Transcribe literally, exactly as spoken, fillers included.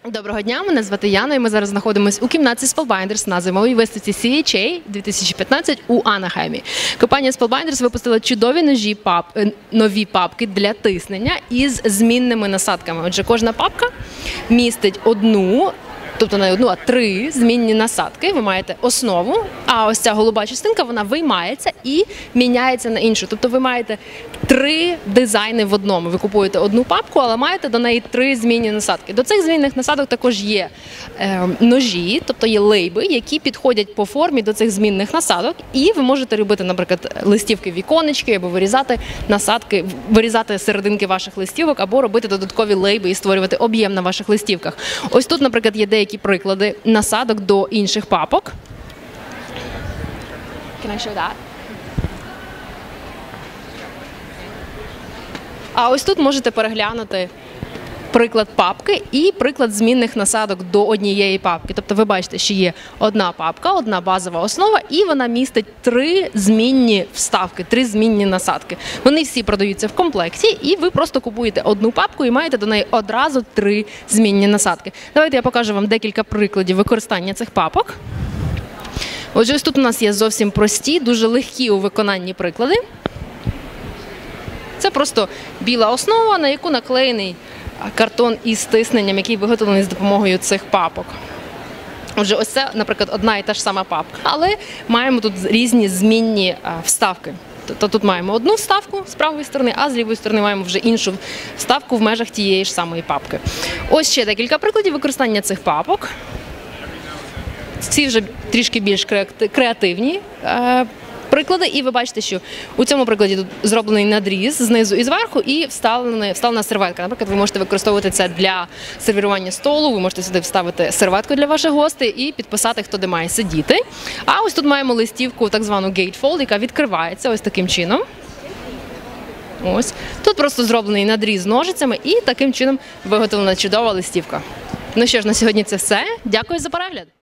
Доброго дня, мене звати Яна, і ми зараз знаходимося у кімнаті Spellbinders на зимовій виставці сі ейч ей дві тисячі п'ятнадцять у Анахаймі. Компанія Spellbinders випустила чудові ножі пап, нові папки для тиснення із змінними насадками. Отже, кожна папка містить одну, тобто не одну, а три змінні насадки. Ви маєте основу, а ось ця голуба частинка, вона виймається і міняється на іншу. Тобто ви маєте три дизайни в одному. Ви купуєте одну папку, але маєте до неї три змінні насадки. До цих змінних насадок також є е, ножі, тобто є лейби, які підходять по формі до цих змінних насадок. І ви можете робити, наприклад, листівки віконечки, або вирізати насадки, вирізати серединки ваших листівок, або робити додаткові лейби і створювати об'єм на ваших листівках. Ось тут, наприклад, є деякі приклади насадок до інших папок. Can I show that? А ось тут можете переглянути приклад папки і приклад змінних насадок до однієї папки. Тобто ви бачите, що є одна папка, одна базова основа, і вона містить три змінні вставки, три змінні насадки. Вони всі продаються в комплекті, і ви просто купуєте одну папку і маєте до неї одразу три змінні насадки. Давайте я покажу вам декілька прикладів використання цих папок. Отже, ось тут у нас є зовсім прості, дуже легкі у виконанні приклади. Це просто біла основа, на яку наклеєний картон із тисненням, який виготовлений з допомогою цих папок. Отже, ось це, наприклад, одна і та ж сама папка, але маємо тут різні змінні вставки. Тобто тут маємо одну вставку з правої сторони, а з лівої сторони маємо вже іншу вставку в межах тієї ж самої папки. Ось ще декілька прикладів використання цих папок. Ці вже трішки більш креативні приклади, і ви бачите, що у цьому прикладі тут зроблений надріз знизу і зверху, і вставлена, вставлена серветка. Наприклад, ви можете використовувати це для сервірування столу, ви можете сюди вставити серветку для ваших гостей і підписати, хто де має сидіти. А ось тут маємо листівку, так звану gatefold, яка відкривається ось таким чином. Ось. Тут просто зроблений надріз ножицями, і таким чином виготовлена чудова листівка. Ну що ж, на сьогодні це все. Дякую за перегляд!